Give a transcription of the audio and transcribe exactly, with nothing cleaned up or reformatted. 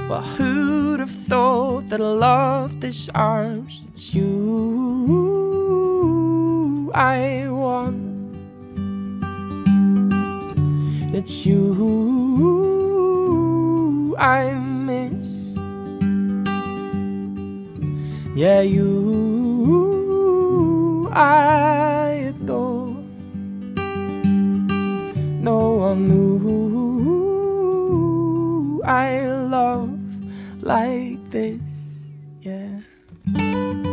Well, who'd have thought that a love this arms? It's you I want. It's you I miss. Yeah, you I adore. No one knew I love like this, yeah.